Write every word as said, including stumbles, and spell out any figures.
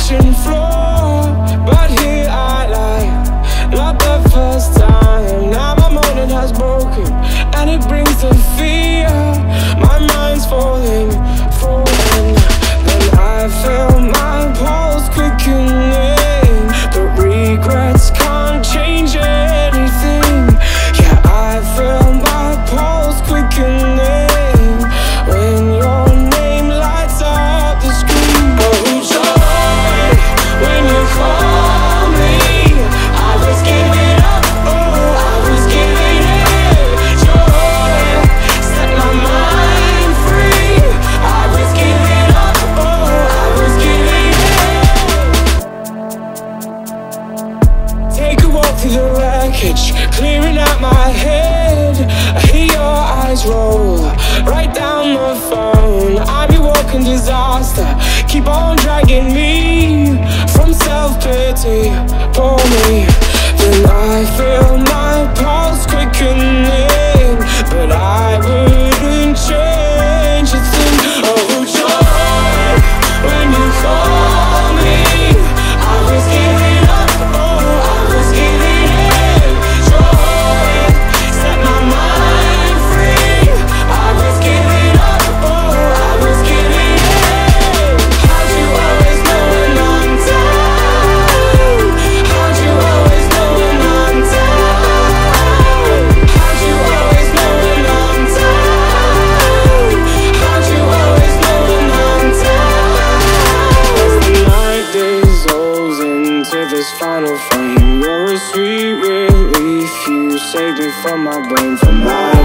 kitchen floor, but here I lie, not the first time. Now my morning has broken, and it brings the fear. My mind's falling, falling. Then I feel my pulse quickening, but regrets can't change anything. Yeah, I feel my pulse quickening when your name lights up the screen. Oh, joy, when you call me, I was giving up, oh, I was giving in. Joy, set my mind free. I was giving up, oh, I was giving in. Take a walk through the wreckage, clearing out my head. I hear your eyes roll right down the phone. I be walking disaster, keep on dragging me from self-pity for me. Then I feel my pulse quickening, but I wouldn't change a thing. Oh, joy, when you call me, I was giving up, oh, I was giving in. Joy, set my mind free. I was giving up, oh, I was giving in. How'd you always know when I'm down? How'd you always know when I'm down? How'd you always know when I'm down? How'd you always know when I'm down? As the night dissolves into this final frame, you're a sweet relief. You saved me from my brain, from my